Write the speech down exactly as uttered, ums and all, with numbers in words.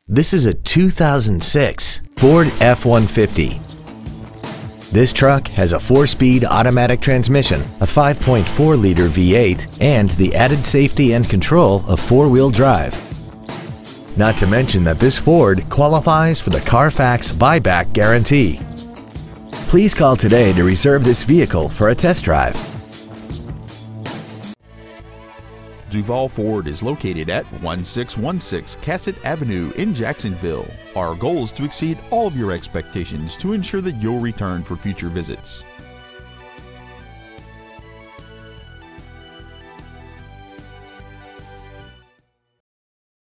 This is a two thousand six Ford F one fifty. This truck has a four-speed automatic transmission, a five point four liter V eight, and the added safety and control of four-wheel drive. Not to mention that this Ford qualifies for the Carfax buyback guarantee. Please call today to reserve this vehicle for a test drive. Duval Ford is located at one six one six Cassett Avenue in Jacksonville. Our goal is to exceed all of your expectations to ensure that you'll return for future visits.